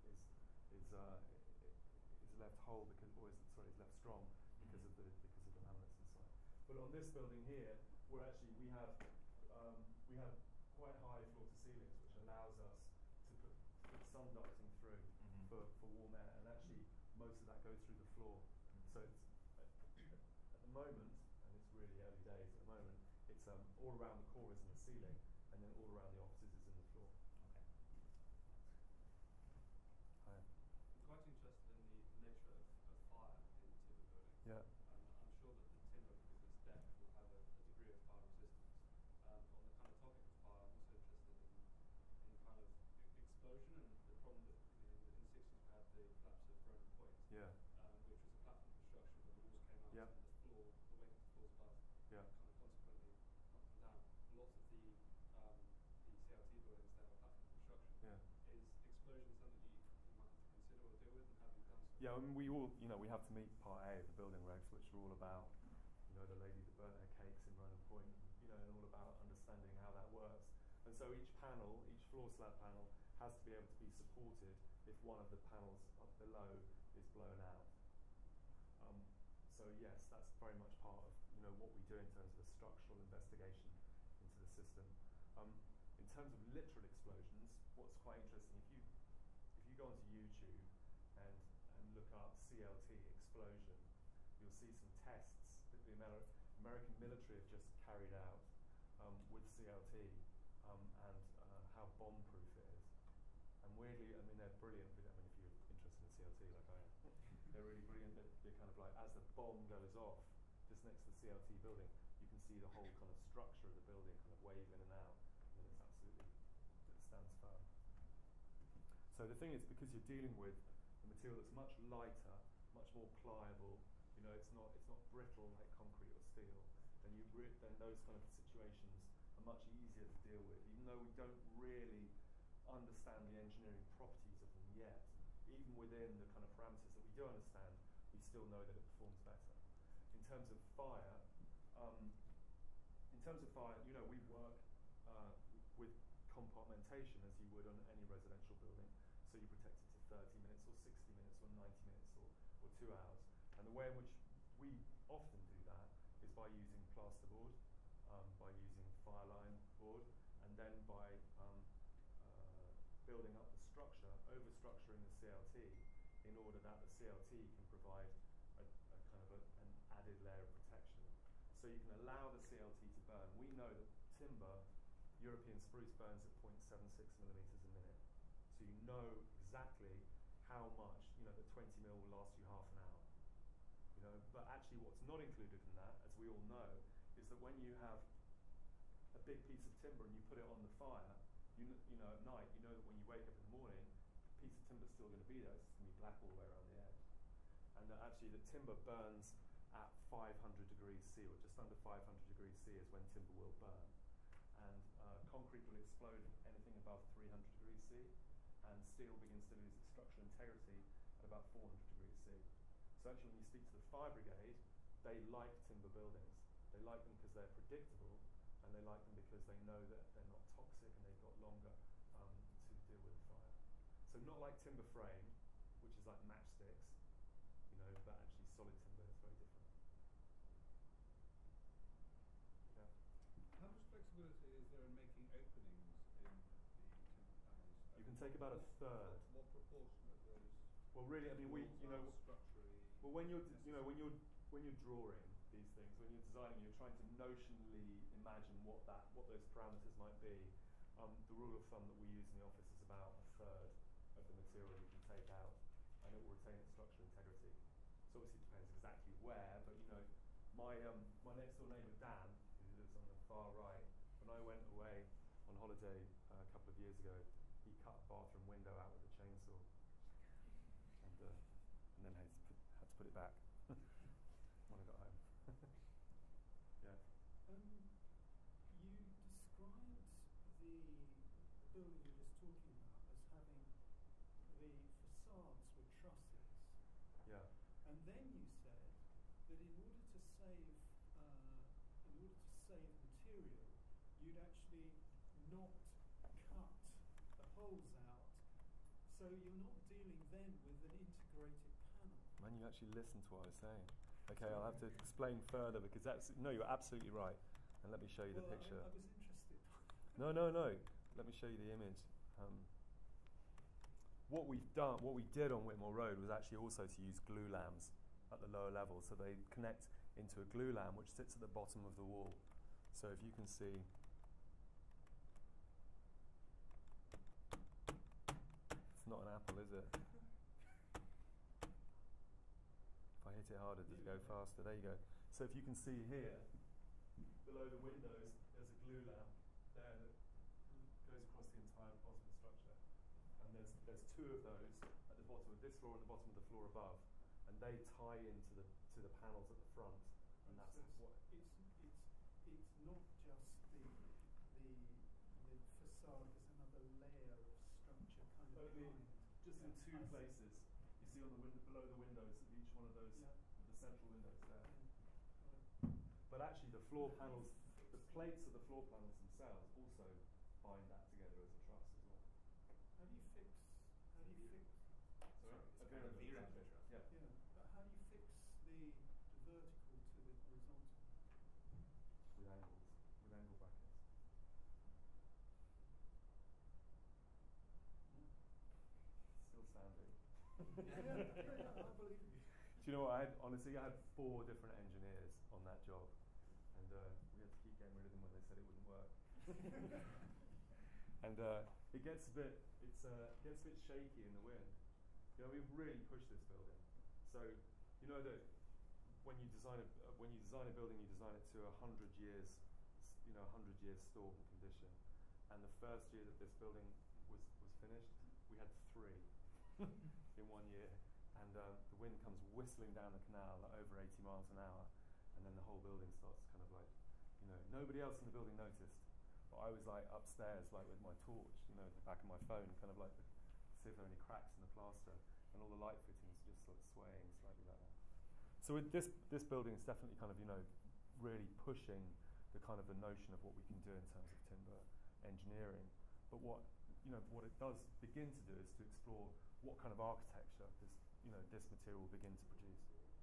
left whole because, is left strong because of the laminates inside. But on this building here, we have quite high floor to ceilings, which allows us to put sun ducting through for warm air, and actually most of that goes through the floor. So it's at the moment, and it's really early days at the moment, it's all around the core is in the ceiling, and then all around the offices is in the floor. I'm quite interested in the nature of fire in timber building. Yeah. I'm sure that the timber, because it's decked, will have a degree of fire resistance. On the kind of topic of fire, I'm also interested in kind of explosion and the problem that in the 60s we had the collapse of Roman Point, Yeah. which was a platform construction where the walls came out Yep. and the weight of the floors above Yeah. kind of consequently knocked them down. Lots of the CLT buildings now are platform construction. Yeah. Is explosion something you might have to consider or deal with, and have you done so? Yeah, I mean, we have to meet part A of the building regs, which are all about, the lady that burnt her cakes in Roman Point, and all about understanding how that works. And so each floor slab panel, has to be able to be supported if one of the panels up below is blown out. So yes, that's very much part of what we do in terms of a structural investigation into the system. In terms of literal explosions, what's quite interesting, if you go onto YouTube and look up CLT explosion, you'll see some tests that the American military have just carried out with CLT and how bomb-proof it is. And weirdly, I mean, they're brilliant. I mean, if you're interested in CLT like I am, they're really brilliant. They're kind of like, as the bomb goes off just next to the CLT building, you can see the whole kind of structure of the building kind of wave in and out, and it stands firm. So the thing is, because you're dealing with a material that's much lighter, much more pliable, it's not brittle like concrete or steel, then those kind of situations are much easier to deal with, even though we don't really understand the engineering properties of them yet. Even within the kind of parameters that we do understand, we still know that it performs better. In terms of fire, we work with compartmentation as you would on any residential building. So you protect it to 30 minutes or 60 minutes or 90 minutes or 2 hours. And the way in which we often do that is by using plasterboard, by using fireline board, and then by building up the structure, overstructuring the CLT in order that the CLT can provide a kind of an added layer of protection. So you can allow the CLT to burn. We know that timber, European spruce, burns at 0.76 millimeters a minute. So you know exactly how much, that 20 mil will last you half an hour. But actually what's not included in that, as we all know, is that when you have a big piece of timber and you put it on the fire, at night, that when you wake up in the morning, the piece of timber is still going to be there. It's going to be black all the way around the edge. And actually the timber burns at 500 degrees C, or just under 500 degrees C is when timber will burn. And concrete will explode anything above 300 degrees C, and steel begins to lose its structural integrity at about 400 degrees C. So actually when you speak to the fire brigade, they like timber buildings. They like them because they're predictable, and they like them because they know that they're not toxic and they've got longer to deal with the fire. So not like timber frame, which is like matchsticks, but actually solid timber is very different. Yeah. How much flexibility is there in making openings in the timber panels? You can take about a third. What proportion of those? Well, really, I mean, structurally. Well, when you're drawing these things, when you're designing, you're trying to notionally imagine what those parameters might be. The rule of thumb that we use in the office is about a third of the material you can take out maintain its structural integrity. So obviously it depends exactly where, but my next door neighbour Dan, who lives on the far right, when I went away on holiday a couple of years ago, he cut a bathroom window out with a chainsaw, and then had to put it back when I got home. Yeah. You described the building you were just talking about as having the facades with trusses. Yeah. And then you said that in order to save material, you'd actually not cut the holes out, so you're not dealing then with an integrated panel. Man, you actually listened to what I was saying. Okay, I'll have to explain further because you're absolutely right. And let me show you the picture. I was interested. No. Let me show you the image. What we did on Whitmore Road was actually also to use glue lams at the lower level, so they connect into a glue lam which sits at the bottom of the wall. So if you can see, it's not an apple, is it? If I hit it harder, does it go faster? There you go. So if you can see here, below the windows, there's a glue lam there that goes across the entire bottom of the structure. And there's two of those at the bottom of this floor and the bottom of the floor above. And they tie into the panels at the front. And that's what it's not just the facade, there's another layer of structure kind of behind. Just in two places. You see on the below the windows of each one of those, the central windows there. But actually the floor panels, the plates of the floor panels themselves also bind that together as a truss as well. How do you fix? Sorry? It's kind of veering truss. Yeah. Yeah, but how do you fix the vertical to the horizontal? With angle brackets. Still standing. Yeah, I believe you. Do you know what? I had 4 different engineers on that job, and we had to keep getting rid of them when they said it wouldn't work. And it gets a bit shaky in the wind. We've really pushed this building. So you know that when you design a building, you design it to 100 years, 100 years storm condition. And the first year that this building was finished, we had 3 in 1 year. And the wind comes whistling down the canal at over 80 miles an hour, and then the whole building starts kind of like, nobody else in the building noticed, but I was like upstairs, like with my torch, at the back of my phone, kind of like see if there are any cracks in the plaster, and all the light fittings just sort of swaying slightly like that. So with this building is definitely kind of really pushing the kind of the notion of what we can do in terms of timber engineering, but what it does begin to do is to explore what kind of architecture this material will begin to produce.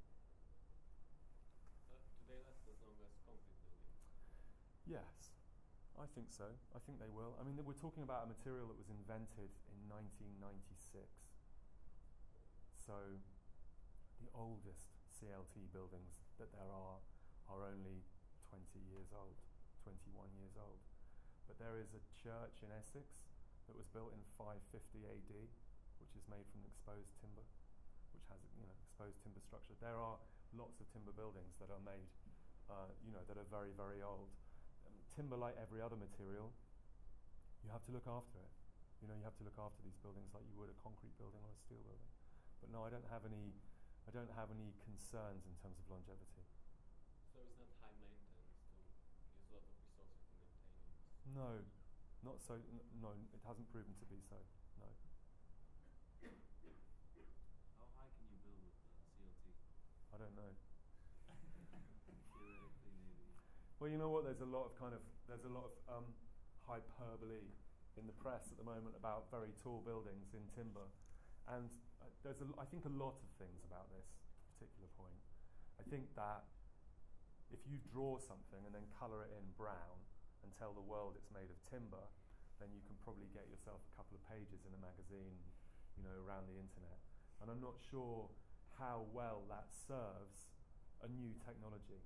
Do they last as long as concrete buildings? Yes, I think so. I think they will. I mean, we're talking about a material that was invented in 1996. So the oldest CLT buildings that there are only 20 years old, 21 years old. But there is a church in Essex that was built in 550 AD, which is made from exposed timber, which has exposed timber structure. There are lots of timber buildings that are made, that are very, very old. Timber, like every other material, you have to look after it. You have to look after these buildings like you would a concrete building or a steel building. But no, I don't have any concerns in terms of longevity. So it's not high maintenance to use a lot of resources to maintain it? No, not so. No, it hasn't proven to be so. No. How high can you build with CLT? I don't know. Theoretically, maybe. Well, you know what? There's a lot of hyperbole in the press at the moment about very tall buildings in timber, and I think a lot of things about this particular point. I think that if you draw something and then colour it in brown and tell the world it's made of timber, then you can probably get yourself a couple of pages in a magazine, around the internet. And I'm not sure how well that serves a new technology.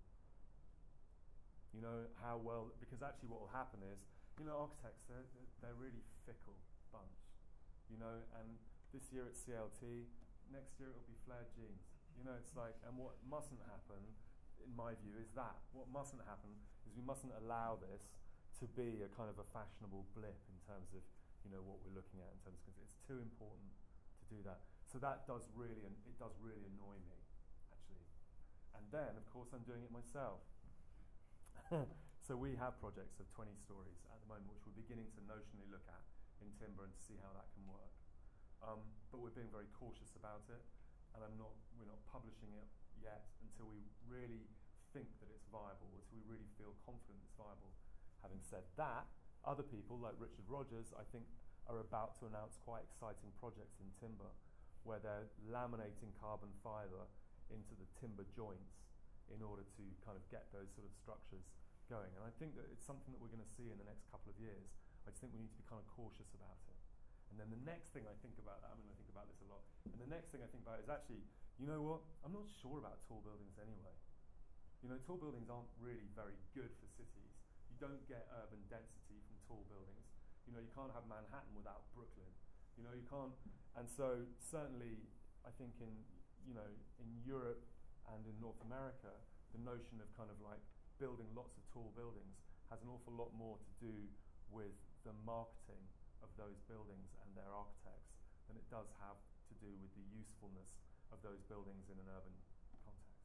How well, because actually what will happen is, architects, they're really fickle bunch, and this year at CLT, next year it'll be flared jeans. You know, it's like, and what mustn't happen, in my view, is that. What mustn't happen is we mustn't allow this to be a kind of a fashionable blip in terms of, you know, what we're looking at in terms of, because it's too important to do that. So that does really, it does really annoy me, actually. And then, of course, I'm doing it myself. So we have projects of 20 stories at the moment, which we're beginning to notionally look at in timber and to see how that can work. But we're being very cautious about it, and we're not publishing it yet until we really think that it's viable, until we really feel confident it's viable. Having said that, other people like Richard Rogers, I think, are about to announce quite exciting projects in timber where they're laminating carbon fibre into the timber joints in order to kind of get those sort of structures going. And I think that it's something that we're going to see in the next couple of years. I just think we need to be kind of cautious about it. And then the next thing I think about, I think about this a lot, and the next thing I think about is actually, you know what, I'm not sure about tall buildings anyway. You know, tall buildings aren't really very good for cities. You don't get urban density from tall buildings. You know, you can't have Manhattan without Brooklyn. You know, you can't, and so certainly I think in Europe and in North America, the notion of kind of like building lots of tall buildings has an awful lot more to do with the marketing of those buildings and their architects than it does have to do with the usefulness of those buildings in an urban context.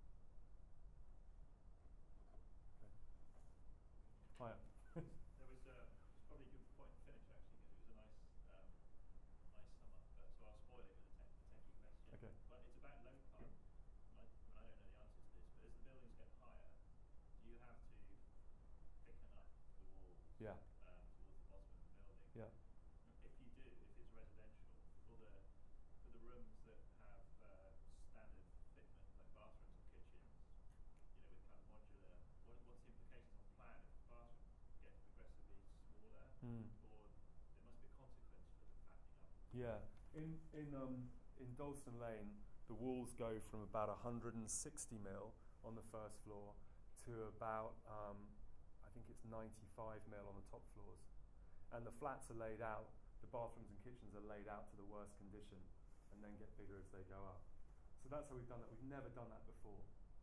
Okay. Hiya. There was it's probably a good point to finish actually, because it was a nice sum up. So I'll spoil it with a techie question. Okay. But it's about low carbon. I don't know the answer to this, but as the buildings get higher, do you have to thicken up the walls? Yeah. Towards the bottom of the building? Yeah. If you do, if it's residential, for the rooms that have standard fitment, like bathrooms or kitchens, you know, with kind of modular, what's the implications on plan if the bathroom gets progressively smaller? Or there must be a consequence for the fattening up? Yeah. In Dalston Lane, the walls go from about 160 mil on the first floor to about I think it's 95 mil on the top floors. And the flats are laid out, the bathrooms and kitchens are laid out to the worst condition and then get bigger as they go up. So that's how we've done that. We've never done that before.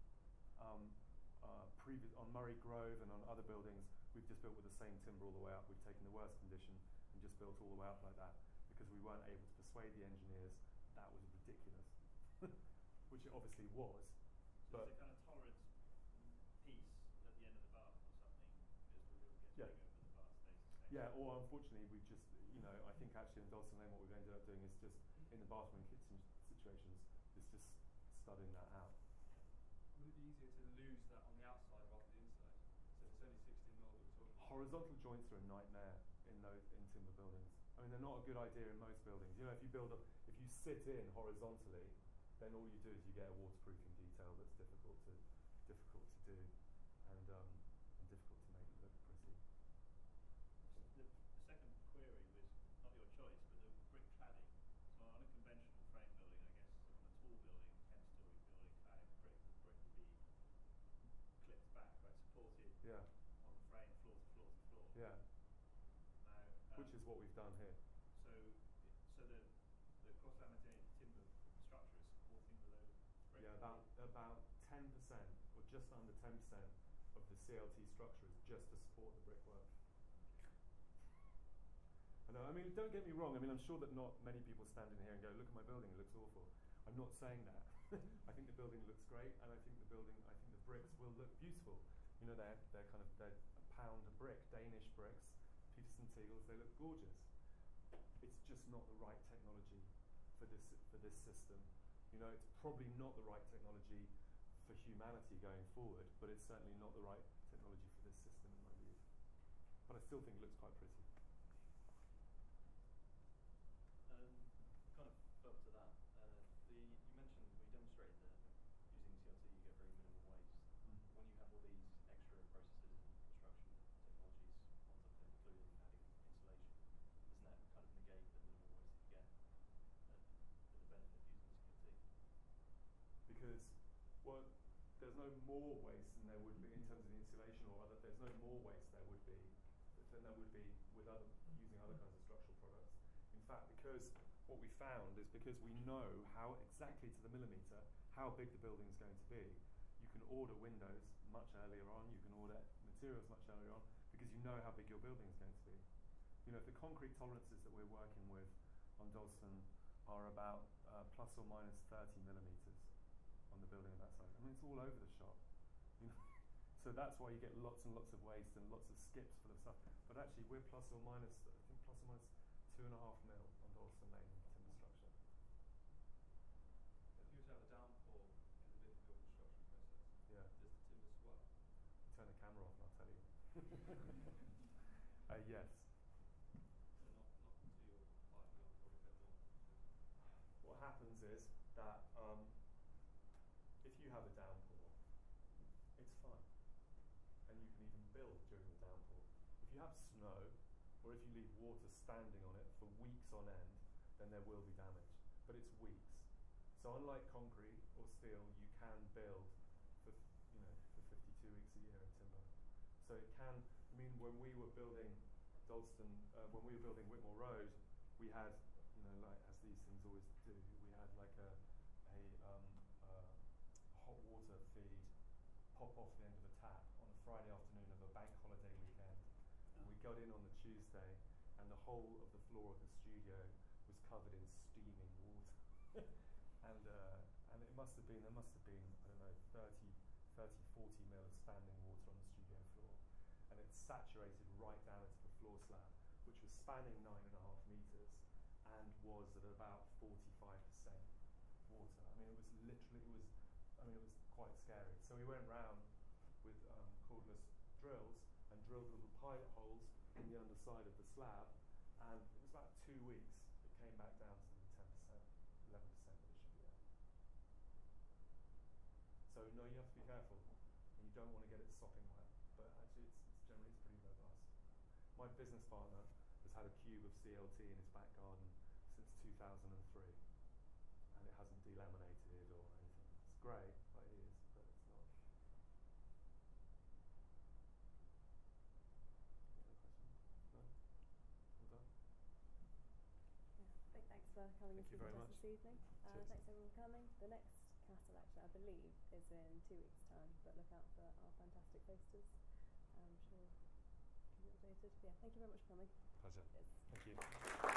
On Murray Grove and on other buildings, we've just built with the same timber all the way up. We've taken the worst condition and just built all the way up like that because we weren't able to persuade the engineers that was ridiculous, which it obviously was. So But there's a kind of tolerance piece at the end of the bath or something as the room gets Yeah. bigger, but the bath stays the same. yeah, or unfortunately, we've just, I think actually in Dalston Lane what we've ended up doing is just in the bathroom and kitchen situations is just studying that out. Would it be easier to lose that on the outside rather than the inside? So if it's only 16 mil that we're talking about. Horizontal joints are a nightmare in timber buildings. I mean, they're not a good idea in most buildings. You know, if you sit in horizontally, then all you do is you get a waterproofing detail that's difficult to do and difficult to make it look pretty. The second query was not your choice, but the brick cladding. So on a conventional frame building, I guess on a tall building, 10-story building, cladding brick, the brick would be clipped back, right, supported Yeah, on the frame, floor to floor to floor. yeah. Now, Which is what we've done here. So the cross-laminated timber structure is supporting the low brick. Yeah, about 10% or just under 10% of the CLT structure is just to support the brickwork. I mean, don't get me wrong. I mean, I'm sure that not many people stand in here and go, "Look at my building; it looks awful." I'm not saying that. I think the building looks great, and I think the bricks will look beautiful. You know, they're a pound a brick, Danish bricks, Peterson Tegels. They look gorgeous. It's just not the right technology for this system. You know, it's probably not the right technology for humanity going forward, but it's certainly not the right technology for this system in my view. But I still think it looks quite pretty. Kind of further to that, you mentioned, we demonstrated that using CLT you get very minimal waste. When you have all these extra processes and construction technologies on top of it, including adding insulation, doesn't that kind of negate the minimal waste that you get for the benefit of using CLT? Because, well, there's no more waste than there would be in terms of the insulation, or there's no more waste than there would be with using other kinds of structural products. In fact, because what we found is because we know how exactly to the millimetre how big the building is going to be, you can order windows much earlier on, you can order materials much earlier on, because you know how big your building is going to be. You know, if the concrete tolerances that we're working with on Dalston are about plus or minus 30 millimetres on the building of that size. I mean, it's all over the shop. You know? So that's why you get lots and lots of waste and lots of skips full of stuff. But actually, we're plus or minus, I think plus or minus 2.5 mil on Dalston Lane timber structure. If you were to have a downpour in the middle of your construction process, Yeah. does the timber swell? Turn the camera off and I'll tell you. Yes. So not 2 or 5 mil, probably a bit more. What happens is that if you have a downpour, it's fine. And you can even build during the downpour. If you have snow, or if you leave water standing on it for weeks on end, then there will be damage. But it's weeks. So unlike concrete or steel, you can build for 52 weeks a year in timber. So it can, I mean, when we were building Dalston, when we were building Whitmore Road, we had, like as these things always do, we had like a hot water feed pop off the end of a tap on a Friday afternoon of a bank holiday weekend. And we got in on the Tuesday, and the whole of the floor of the studio was covered in steaming water. and there must have been, I don't know, 40 mil of standing water on the studio floor. And it saturated right down into the floor slab, which was spanning 9.5 metres and was at about 45% water. I mean, it was quite scary. So we went round with cordless drills and drilled little pilot holes in the underside of the slab, and it was about 2 weeks. It came back down to the 10%, 11% that it should be at. So no, you have to be careful, and you don't want to get it sopping wet. But actually, it's generally pretty robust. My business partner has had a cube of CLT in his back garden since 2003, and it hasn't delaminated or anything. It's grey, like it is, but it's not. Any other questions? No? All done? Yeah, big thanks for coming and Thank you speaking very to us much. this evening. Cheers. Thanks everyone for coming. The next KASA lecture, I believe, is in 2 weeks' time, but look out for our fantastic posters. I'm sure keep you updated. Yeah, thank you very much for coming. Pleasure. Cheers. Thank you.